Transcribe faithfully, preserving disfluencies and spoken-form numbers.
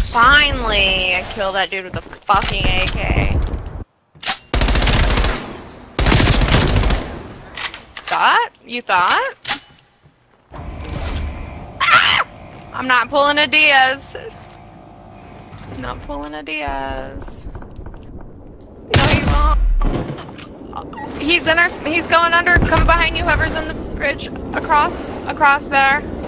Finally, I killed that dude with the fucking A K. Thought? You thought? Ah! I'm not pulling a Diaz. Not pulling a Diaz. No, you won't. He's in our. He's going under. Coming behind you. Whoever's in the bridge across, across there.